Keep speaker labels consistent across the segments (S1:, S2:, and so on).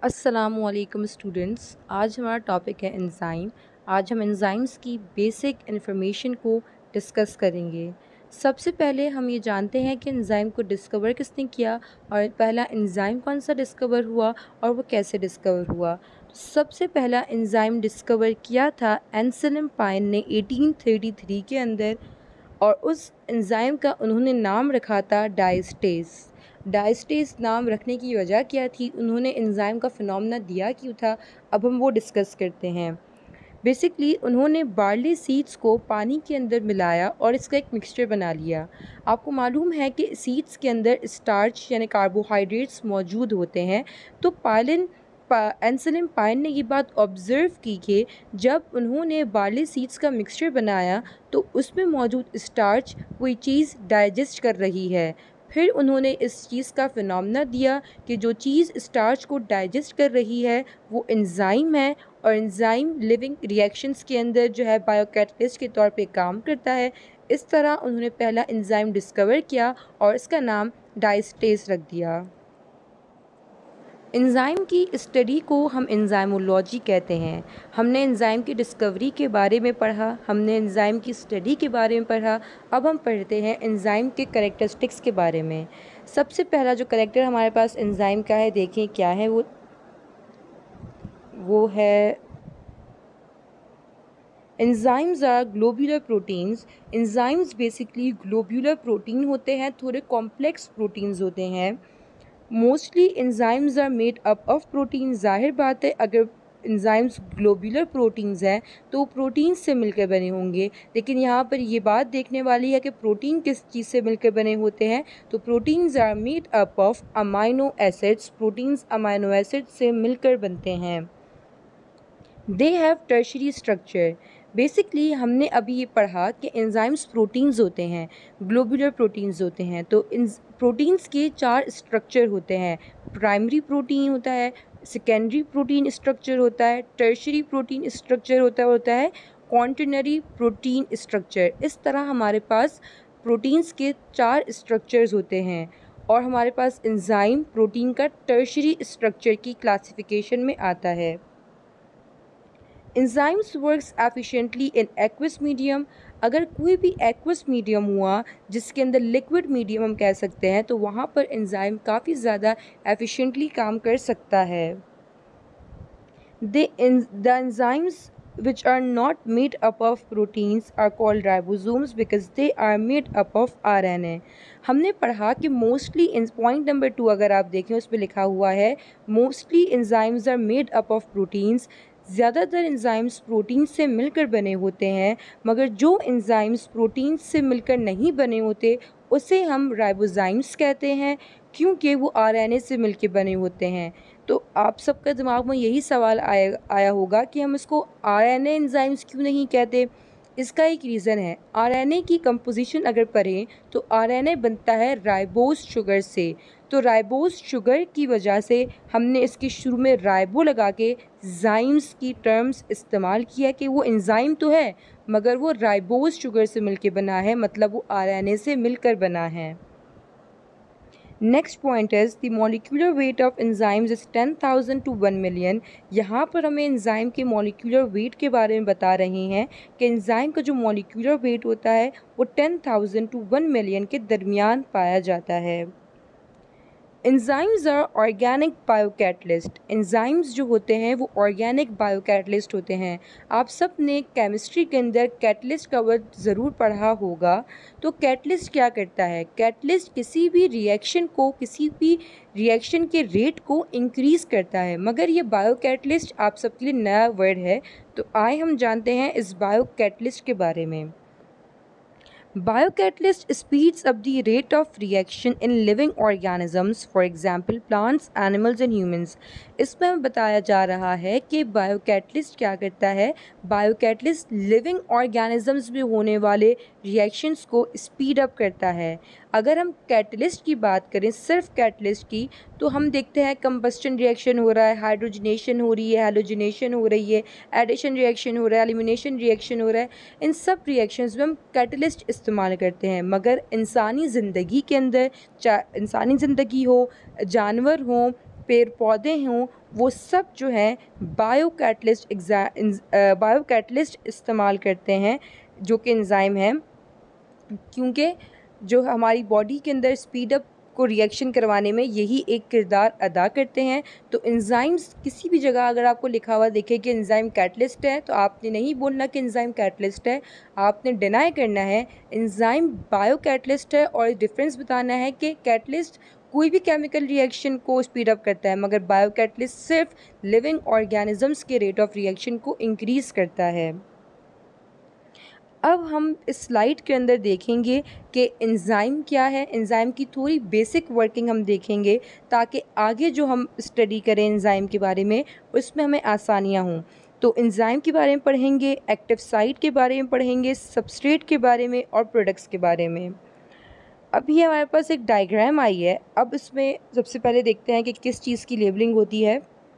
S1: अस्सलामुअलैकुम स्टूडेंट्स। आज हमारा टॉपिक है एंजाइम। आज हम एंजाइम्स की बेसिक इन्फॉर्मेशन को डिस्कस करेंगे। सबसे पहले हम ये जानते हैं कि एंजाइम को डिस्कवर किसने किया और पहला एंजाइम कौन सा डिस्कवर हुआ और वो कैसे डिस्कवर हुआ। सबसे पहला एंजाइम डिस्कवर किया था एंसेलिन पाइन ने 1833 के अंदर, और उस एंजाइम का उन्होंने नाम रखा था डायस्टेज। डायस्टेज नाम रखने की वजह क्या थी, उन्होंने एंजाइम का फिनोमेना दिया क्यों था, अब हम वो डिस्कस करते हैं। बेसिकली उन्होंने बार्ली सीड्स को पानी के अंदर मिलाया और इसका एक मिक्सचर बना लिया। आपको मालूम है कि सीड्स के अंदर स्टार्च यानी कार्बोहाइड्रेट्स मौजूद होते हैं। तो एंसेलिन पाइन ने ये बात ऑब्ज़र्व की कि जब उन्होंने बार्ली सीड्स का मिक्सचर बनाया तो उसमें मौजूद स्टार्च कोई चीज़ डाइजेस्ट कर रही है। फिर उन्होंने इस चीज़ का फिनोमेना दिया कि जो चीज़ स्टार्च को डाइजेस्ट कर रही है वो एंजाइम है, और एंजाइम लिविंग रिएक्शंस के अंदर जो है बायोकैटलिस्ट के तौर पे काम करता है। इस तरह उन्होंने पहला एंजाइम डिस्कवर किया और इसका नाम डायस्टेज रख दिया। एंजाइम की स्टडी को हम एंजाइमोलॉजी कहते हैं। हमने एंजाइम की डिस्कवरी के बारे में पढ़ा, हमने एंजाइम की स्टडी के बारे में पढ़ा। अब हम पढ़ते हैं एंजाइम के कैरेक्टरिस्टिक्स के बारे में। सबसे पहला जो कैरेक्टर हमारे पास एंजाइम का है, देखें क्या है वो है enzymes are globular proteins. Enzymes basically globular protein होते हैं, थोड़े कॉम्प्लेक्स प्रोटीन्स होते हैं। Mostly enzymes are made up of protein. जाहिर बात है अगर एंजाइम्स ग्लोब्यूलर प्रोटीन्स हैं तो प्रोटीन्स से मिलकर बने होंगे, लेकिन यहाँ पर ये बात देखने वाली है कि प्रोटीन किस चीज़ से मिलकर बने होते हैं। तो proteins are made up of amino acids. Proteins amino acid से मिलकर बनते हैं। They have tertiary structure. Basically हमने अभी ये पढ़ा कि एंजाइम्स प्रोटीन्स होते हैं, ग्लोब्यूलर प्रोटीन्स होते हैं। तो इन प्रोटीन्स के 4 स्ट्रक्चर होते हैं। प्राइमरी प्रोटीन होता है, सेकेंडरी प्रोटीन स्ट्रक्चर होता है, टर्शरी प्रोटीन स्ट्रक्चर होता है क्वाaternary प्रोटीन स्ट्रक्चर। इस तरह हमारे पास प्रोटीन्स के 4 स्ट्रक्चर्स होते हैं, और हमारे पास एंजाइम प्रोटीन का टर्शरी स्ट्रक्चर की क्लासिफिकेशन में आता है। Enzymes works efficiently in aqueous medium. अगर कोई भी एक्वस मीडियम हुआ जिसके अंदर लिक्विड मीडियम हम कह सकते हैं, तो वहाँ पर एंजाइम काफ़ी ज़्यादा एफिशिएंटली काम कर सकता है। The enzymes which are not made up of proteins are called ribosomes because they are made up of RNA। हमने पढ़ा कि मोस्टली इन पॉइंट नंबर 2 अगर आप देखें उस पर लिखा हुआ है mostly enzymes are made up of proteins. ज़्यादातर एंजाइम्स प्रोटीन से मिलकर बने होते हैं, मगर जो एंजाइम्स प्रोटीन से मिलकर नहीं बने होते उसे हम राइबोजाइम्स कहते हैं, क्योंकि वो आरएनए से मिलकर बने होते हैं। तो आप सबका दिमाग में यही सवाल आया होगा कि हम इसको आरएनए एंजाइम्स क्यों नहीं कहते। इसका एक रीज़न है, आरएनए की कंपोजिशन अगर पढ़ें तो आरएनए बनता है राइबोज शुगर से। तो राइबोज शुगर की वजह से हमने इसके शुरू में राइबो लगा के जाइम्स की टर्म्स इस्तेमाल किया कि वो एंजाइम तो है मगर वो राइबोज शुगर से मिलकर बना है, मतलब वो आरएनए से मिलकर बना है। Next point is the molecular weight of enzymes is 10,000 to 1 million। यहाँ पर हमें एंजाइम के मॉलिक्यूलर वेट के बारे में बता रहे हैं कि एंजाइम का जो मॉलिक्यूलर वेट होता है वो 10,000 to 1 million के दरमियान पाया जाता है। Enzymes are organic biocatalyst. Enzymes जो होते हैं वो ऑर्गेनिक बायोकैटलिस्ट होते हैं। आप सब ने केमिस्ट्री के अंदर कैटलिस्ट का वर्ड ज़रूर पढ़ा होगा। तो कैटलिस्ट क्या करता है, कैटलिस्ट किसी भी रिएक्शन के रेट को इंक्रीज़ करता है, मगर ये बायोकैटलिस्ट आप सबके लिए नया वर्ड है। तो आए हम जानते हैं इस बायोकैटलिस्ट के बारे में। Biocatalyst speeds up the rate of reaction in living organisms, for example plants, animals and humans। इसमें हमें बताया जा रहा है कि बायोकैटलिस्ट क्या करता है, बायोकैटलिस्ट लिविंग ऑर्गेनिजम्स में होने वाले रिएक्शंस को स्पीड अप करता है। अगर हम कैटलिस्ट की बात करें, सिर्फ कैटलिस्ट की, तो हम देखते हैं कंबस्टन रिएक्शन हो रहा है, हाइड्रोजनेशन हो रही है, हैलोजनेशन हो रही है, एडिशन रिएक्शन हो रहा है, एलिमिनेशन रिएक्शन हो रहा है। इन सब रिएक्शंस में हम कैटलिस्ट इस्तेमाल करते हैं। मगर इंसानी ज़िंदगी के अंदर, चाहे इंसानी ज़िंदगी हो, जानवर हों, पेड़ पौधे हों, वो सब जो है बायोकैटलिस्ट इस्तेमाल करते हैं जो कि एंजाइम है, क्योंकि जो हमारी बॉडी के अंदर स्पीड अप को रिएक्शन करवाने में यही एक किरदार अदा करते हैं। तो एंजाइम्स किसी भी जगह अगर आपको लिखा हुआ दिखे कि एंजाइम कैटलिस्ट है, तो आपने नहीं बोलना कि एंजाइम कैटलिस्ट है, आपने डिनाई करना है एंजाइम बायो कैटलिस्ट है और डिफरेंस बताना है कि कैटलिस्ट कोई भी केमिकल रिएक्शन को स्पीड अप करता है, मगर बायो कैटलिस्ट सिर्फ लिविंग ऑर्गेनिजम्स के रेट ऑफ रिएक्शन को इंक्रीज़ करता है। अब हम इस स्लाइड के अंदर देखेंगे कि एंजाइम क्या है, एंजाइम की थोड़ी बेसिक वर्किंग हम देखेंगे ताकि आगे जो हम स्टडी करें एंजाइम के बारे में उसमें हमें आसानियाँ हों। तो एंजाइम के बारे में पढ़ेंगे, एक्टिव साइट के बारे में पढ़ेंगे, सबस्ट्रेट के बारे में और प्रोडक्ट्स के बारे में। अब ये हमारे पास एक डायग्राम आई है। अब इसमें सबसे पहले देखते हैं कि किस चीज़ की लेबलिंग होती है।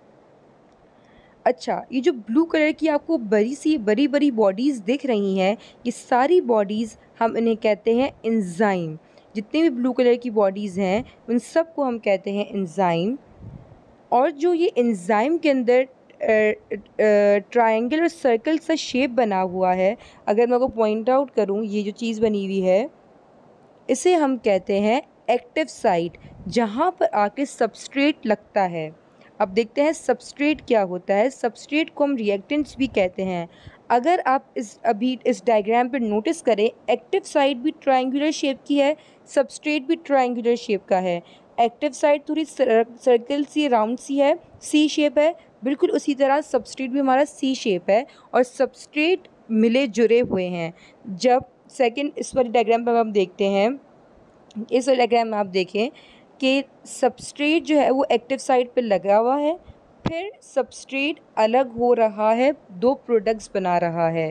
S1: अच्छा, ये जो ब्लू कलर की आपको बड़ी बड़ी बॉडीज़ दिख रही हैं, ये सारी बॉडीज़ हम इन्हें कहते हैं एंजाइम। जितने भी ब्लू कलर की बॉडीज़ हैं उन सब को हम कहते हैं एंजाइम। और जो ये एंजाइम के अंदर ट्रायंगल और सर्कल सा शेप बना हुआ है, अगर मैं को पॉइंट आउट करूँ, ये जो चीज़ बनी हुई है इसे हम कहते हैं एक्टिव साइट, जहाँ पर आके सबस्ट्रेट लगता है। अब देखते हैं सबस्ट्रेट क्या होता है। सबस्ट्रेट को हम रिएक्टेंट्स भी कहते हैं। अगर आप इस डायग्राम पर नोटिस करें, एक्टिव साइट भी ट्रायंगुलर शेप की है, सबस्ट्रेट भी ट्रायंगुलर शेप का है। एक्टिव साइट थोड़ी सर्कल सी राउंड सी है, सी शेप है, बिल्कुल उसी तरह सबस्ट्रेट भी हमारा सी शेप है और सबस्ट्रेट मिले जुड़े हुए हैं। जब सेकंड इस वाली डायग्राम पर हम देखते हैं, इस डायग्राम में आप देखें कि सबस्ट्रेट जो है वो एक्टिव साइट पे लगा हुआ है, फिर सबस्ट्रेट अलग हो रहा है, दो प्रोडक्ट्स बना रहा है।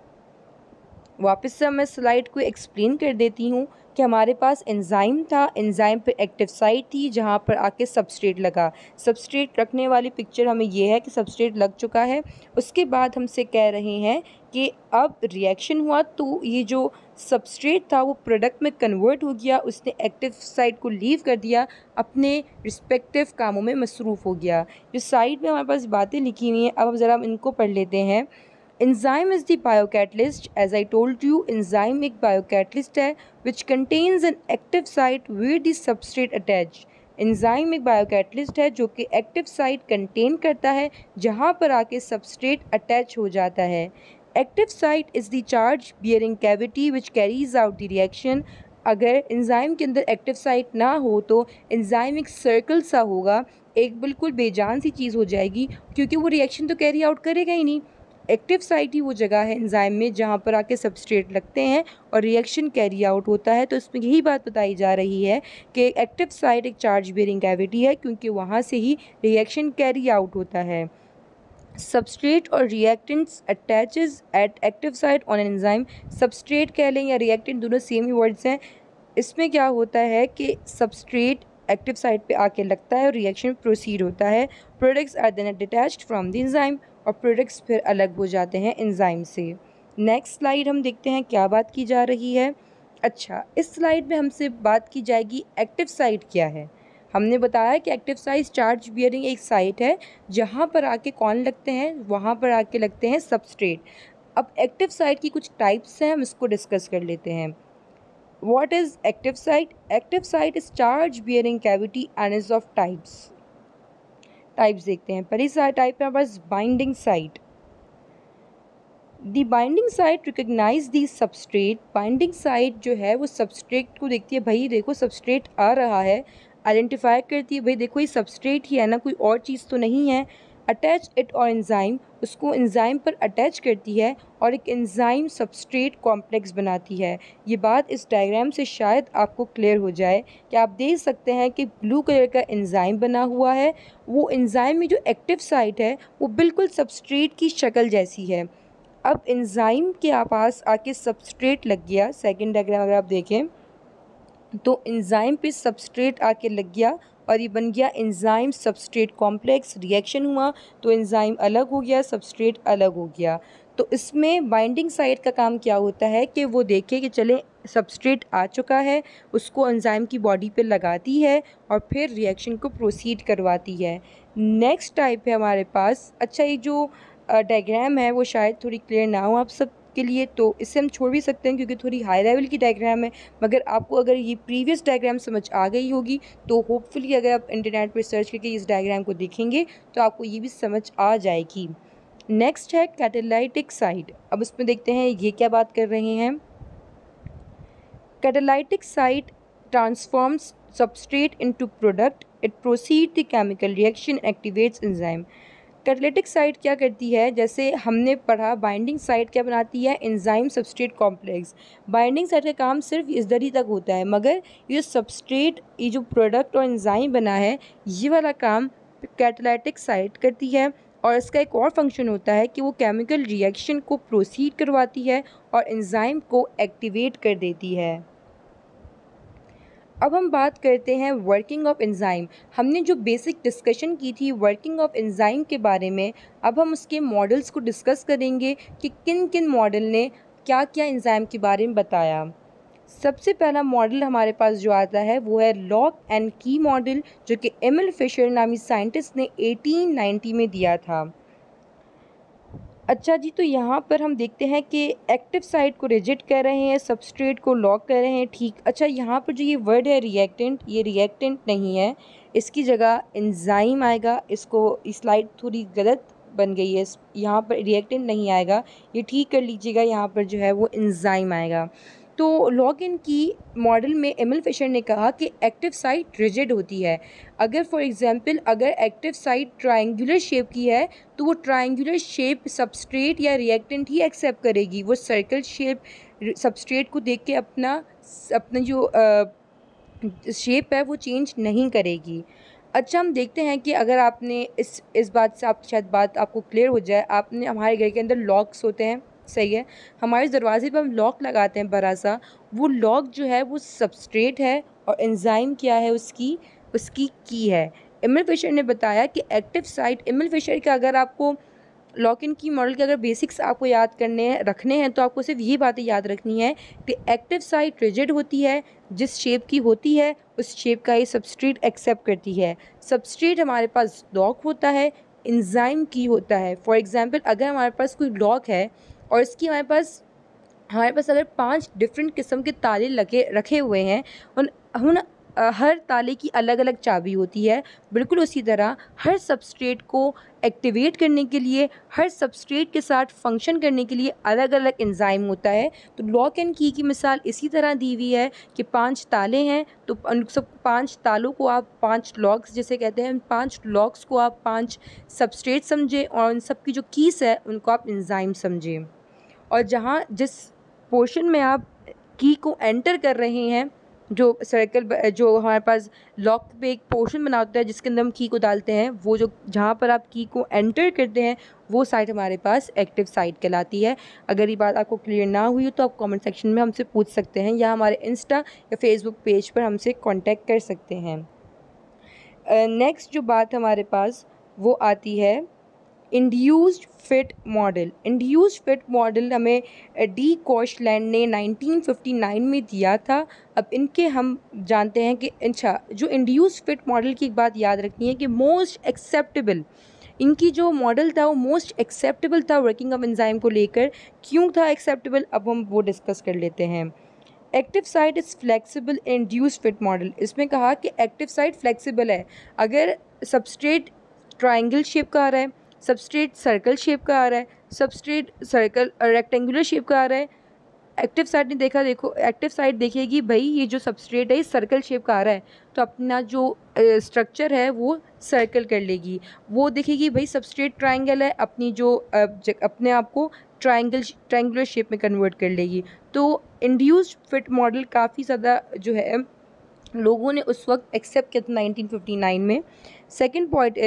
S1: वापस से मैं स्लाइड को एक्सप्लेन कर देती हूँ कि हमारे पास एंजाइम था, एंजाइम पे एक्टिव साइट थी जहाँ पर आके सबस्ट्रेट लगा। सबस्ट्रेट रखने वाली पिक्चर हमें ये है कि सबस्ट्रेट लग चुका है। उसके बाद हमसे कह रहे हैं कि अब रिएक्शन हुआ तो ये जो सबस्ट्रेट था वो प्रोडक्ट में कन्वर्ट हो गया, उसने एक्टिव साइट को लीव कर दिया, अपने रिस्पेक्टिव कामों में मसरूफ़ हो गया। जो साइड में हमारे पास बातें लिखी हुई हैं, अब ज़रा हम इनको पढ़ लेते हैं। Enzyme is the biocatalyst. As I told you, enzyme एक biocatalyst है which contains an active site where the substrate attached. Enzyme एक बायोकैटलिस्ट है जो कि एक्टिव साइट कंटेन करता है जहाँ पर आके सबस्ट्रेट अटैच हो जाता है। Active site is the charge bearing cavity which carries out the reaction. अगर एंजाइम के अंदर एक्टिव साइट ना हो तो एंजाइम एक सर्कल सा होगा, एक बिल्कुल बेजान सी चीज़ हो जाएगी, क्योंकि वो रिएक्शन तो कैरी आउट करेगा ही नहीं। एक्टिव साइट ही वो जगह है एंजाइम में जहाँ पर आके सबस्ट्रेट लगते हैं और रिएक्शन कैरी आउट होता है। तो इसमें यही बात बताई जा रही है कि एक्टिव साइट एक चार्ज बेयरिंग कैविटी है, क्योंकि वहाँ से ही रिएक्शन कैरी आउट होता है। सबस्ट्रेट और reactants attaches at active site on enzyme. Substrate कह लें या रिएक्टेंट, दोनों सेम ही वर्ड्स हैं। इसमें क्या होता है कि सबस्ट्रेट एक्टिव साइट पे आके लगता है और रिएक्शन प्रोसीड होता है। Products are then detached from the enzyme और प्रोडक्ट्स फिर अलग हो जाते हैं एंजाइम से। नेक्स्ट स्लाइड हम देखते हैं क्या बात की जा रही है। अच्छा, इस स्लाइड में हमसे बात की जाएगी एक्टिव साइट क्या है। हमने बताया कि एक्टिव साइट चार्ज बियरिंग एक साइट है जहाँ पर आके कौन लगते हैं, वहाँ पर आके लगते हैं सबस्ट्रेट। अब एक्टिव साइट की कुछ टाइप्स हैं, हम इसको डिस्कस कर लेते हैं। What is active site? Active site is charge bearing cavity and is of types. Types देखते हैं। पहली टाइप है हमारे पास binding site. The binding site recognize the substrate. Binding site जो है वो सबस्ट्रेट को देखती है, भाई देखो सबस्ट्रेट आ रहा है, आइडेंटिफाई करती है, भाई देखो ये सबस्ट्रेट ही है ना, कोई और चीज़ तो नहीं है। अटैच इट और एंजाइम, उसको एंजाइम पर अटैच करती है और एक एंजाइम सबस्ट्रेट कॉम्प्लेक्स बनाती है। ये बात इस डायग्राम से शायद आपको क्लियर हो जाए कि आप देख सकते हैं कि ब्लू कलर का एंजाइम बना हुआ है। वो एंजाइम में जो एक्टिव साइट है वो बिल्कुल सबस्ट्रेट की शक्ल जैसी है। अब एंजाइम के पास आके सबस्ट्रेट लग गया। सेकेंड डायग्राम अगर आप देखें तो एंजाइम पे सबस्ट्रेट आके लग गया और ये बन गया एंजाइम सबस्ट्रेट कॉम्प्लेक्स। रिएक्शन हुआ तो एंजाइम अलग हो गया, सबस्ट्रेट अलग हो गया। तो तो इसमें बाइंडिंग साइट का काम क्या होता है कि वो देखे कि चले सबस्ट्रेट आ चुका है, उसको एंजाइम की बॉडी पे लगाती है और फिर रिएक्शन को प्रोसीड करवाती है। नेक्स्ट टाइप है हमारे पास, अच्छा ये जो डायग्राम है वो शायद थोड़ी क्लियर ना हो आप सब के लिए, तो इसे हम छोड़ भी सकते हैं क्योंकि थोड़ी हाई लेवल की डायग्राम है। मगर आपको अगर ये प्रीवियस डायग्राम समझ आ गई होगी तो होपफुली अगर आप इंटरनेट पर सर्च करके इस डायग्राम को देखेंगे तो आपको ये भी समझ आ जाएगी। नेक्स्ट है कैटालाइटिक साइट। अब इसमें देखते हैं ये क्या बात कर रहे हैं। Catalytic site transforms substrate into product. It proceeds the chemical reaction and activates enzyme. Catalytic site क्या करती है, जैसे हमने पढ़ा बाइंडिंग साइट क्या बनाती है, enzyme substrate complex. Binding site का काम सिर्फ इस दरी तक होता है, मगर ये सबस्ट्रेट, ये जो प्रोडक्ट और एंजाइम बना है, ये वाला काम कैटालिटिक साइट करती है। और इसका एक और फंक्शन होता है कि वो केमिकल रिएक्शन को प्रोसीड करवाती है और एंजाइम को एक्टिवेट कर देती है। अब हम बात करते हैं वर्किंग ऑफ एंजाइम। हमने जो बेसिक डिस्कशन की थी वर्किंग ऑफ एंजाइम के बारे में, अब हम उसके मॉडल्स को डिस्कस करेंगे कि किन किन मॉडल ने क्या क्या एंजाइम के बारे में बताया। सबसे पहला मॉडल हमारे पास जो आता है वो है लॉक एंड की मॉडल, जो कि एमिल फिशर नामी साइंटिस्ट ने 1890 में दिया था। अच्छा जी, तो यहाँ पर हम देखते हैं कि एक्टिव साइट को रिजिड कर रहे हैं, सबस्ट्रेट को लॉक कर रहे हैं, ठीक। अच्छा, यहाँ पर जो ये वर्ड है रिएक्टेंट, ये रिएक्टेंट नहीं है, इसकी जगह एंजाइम आएगा। इसको स्लाइड थोड़ी गलत बन गई है, यहाँ पर रिएक्टेंट नहीं आएगा, ये ठीक कर लीजिएगा, यहाँ पर जो है वो एंजाइम आएगा। तो लॉक इन की मॉडल में एमिल फिशर ने कहा कि एक्टिव साइट रिजिड होती है। अगर फॉर एग्जांपल अगर एक्टिव साइट ट्रायंगुलर शेप की है तो वो ट्रायंगुलर शेप सबस्ट्रेट या रिएक्टेंट ही एक्सेप्ट करेगी, वो सर्कल शेप सबस्ट्रेट को देख के अपना जो शेप है वो चेंज नहीं करेगी। अच्छा, हम देखते हैं कि अगर आपने इस बात से आप शायद बात आपको क्लियर हो जाए, आपने हमारे घर के अंदर लॉक्स होते हैं, सही है, हमारे दरवाजे पर हम लॉक लगाते हैं बड़ा सा, वो लॉक जो है वो सबस्ट्रेट है और एंजाइम क्या है उसकी की है। एमिल फिशर ने बताया कि एक्टिव साइट, एमिल फिशर का अगर आपको लॉक इन की मॉडल के अगर बेसिक्स आपको याद रखने हैं तो आपको सिर्फ यही बातें याद रखनी है कि एक्टिव साइट रिजिड होती है, जिस शेप की होती है उस शेप का ये सबस्ट्रेट एक्सेप्ट करती है। सबस्ट्रेट हमारे पास लॉक होता है, एंजाइम की होता है। फॉर एग्जांपल अगर हमारे पास कोई लॉक है और इसकी हमारे पास अगर 5 डिफरेंट किस्म के ताले रखे हुए हैं और हर ताले की अलग अलग चाबी होती है, बिल्कुल उसी तरह हर सबस्ट्रेट को एक्टिवेट करने के लिए, हर सबस्ट्रेट के साथ फंक्शन करने के लिए अलग अलग एंजाइम होता है। तो लॉक एंड की मिसाल इसी तरह दी हुई है कि 5 ताले हैं, तो उन सब 5 तालों को आप 5 लॉक्स जैसे कहते हैं, 5 लॉक्स को आप 5 सबस्ट्रेट समझें और उन सब की जो कीस है उनको आप एंजाइम समझें। और जिस पोर्शन में आप की को एंटर कर रहे हैं, जो जो हमारे पास लॉक पे एक पोर्शन बना होता है जिसके अंदर हम की को डालते हैं, वो जो जहाँ पर आप की को एंटर करते हैं वो साइट हमारे पास एक्टिव साइट कहलाती है। अगर ये बात आपको क्लियर ना हुई हो तो आप कमेंट सेक्शन में हमसे पूछ सकते हैं या हमारे इंस्टा या फेसबुक पेज पर हमसे कांटेक्ट कर सकते हैं। नेक्स्ट जो बात हमारे पास वो आती है induced fit model. Induced fit model हमें डी कॉशलैंड ने 1959 में दिया था। अब इनके हम जानते हैं कि अच्छा, जो इंड्यूस्ड फिट मॉडल की एक बात याद रखनी है कि मोस्ट एक्सेप्टेबल, इनकी जो मॉडल था वो मोस्ट एक्सेप्टेबल था वर्किंग ऑफ एंजाइम को लेकर। क्यों था एक्सेप्टेबल, अब हम वो डिस्कस कर लेते हैं। Active site is flexible induced fit model. इसमें कहा कि एक्टिव साइट फ्लेक्सिबल है। अगर सबस्ट्रेट ट्रायंगल शेप का आ रहा है, सबस्ट्रेट सर्कल शेप का आ रहा है, सबस्ट्रेट सर्कल रेक्टेंगुलर शेप का आ रहा है, एक्टिव साइट ने देखो एक्टिव साइट देखेगी भाई ये जो सबस्ट्रेट है ये सर्कल शेप का आ रहा है, तो अपना जो स्ट्रक्चर है वो सर्कल कर लेगी। वो देखेगी भाई सबस्ट्रेट ट्रायंगल है, अपनी जो अपने आप को ट्रायंगुलर शेप में कन्वर्ट कर लेगी। तो इंड्यूस्ड फिट मॉडल काफ़ी ज़्यादा जो है लोगों ने उस वक्त एक्सेप्ट किया था 1959 में। Second point is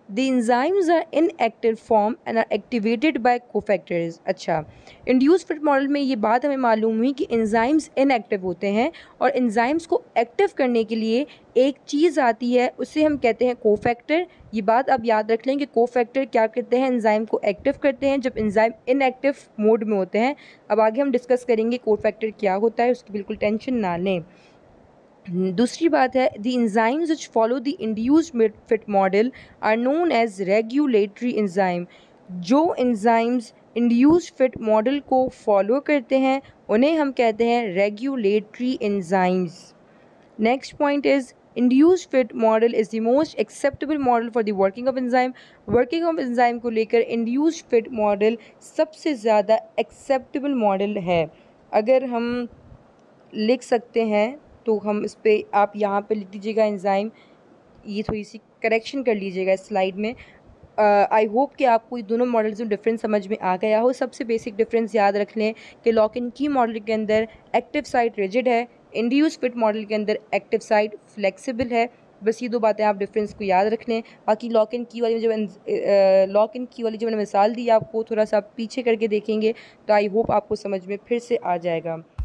S1: the enzymes are in active form and are activated by cofactors. अच्छा, इंड्यूस फिट मॉडल में ये बात हमें मालूम हुई कि एंजाइम्स इनएक्टिव होते हैं और एंजाइम्स को एक्टिव करने के लिए एक चीज़ आती है, उसे हम कहते हैं कोफैक्टर। ये बात आप याद रख लें कि कोफैक्टर क्या करते हैं, एंजाइम को एक्टिव करते हैं जब एंजाइम इनएक्टिव मोड में होते हैं। अब आगे हम डिस्कस करेंगे कोफैक्टर क्या होता है, उसकी बिल्कुल टेंशन ना लें। दूसरी बात है, the enzymes which follow the induced fit model are known as regulatory enzyme. जो एंजाइम्स इंड्यूस्ड फिट मॉडल को फॉलो करते हैं उन्हें हम कहते हैं regulatory enzymes. Next point is induced fit model is the most acceptable model for the working of enzyme. Working of enzyme को लेकर इंड्यूस्ड फिट मॉडल सबसे ज़्यादा एक्सेप्टेबल मॉडल है। अगर हम लिख सकते हैं तो हम इस पर, आप यहाँ पे लिख दीजिएगा एंजाइम, ये थोड़ी सी करेक्शन कर लीजिएगा इस स्लाइड में। आई होप कि आपको ये दोनों मॉडल्स में डिफरेंस समझ में आ गया हो। सबसे बेसिक डिफरेंस याद रख लें कि लॉक एंड की मॉडल के अंदर एक्टिव साइट रिजिड है, इंड्यूस फिट मॉडल के अंदर एक्टिव साइट फ्लेक्सिबल है। बस ये दो बातें आप डिफरेंस को याद रख लें। बाकी लॉक एंड की वाली जो मैंने मिसाल दी आपको, थोड़ा सा पीछे करके देखेंगे तो आई होप आपको समझ में फिर से आ जाएगा।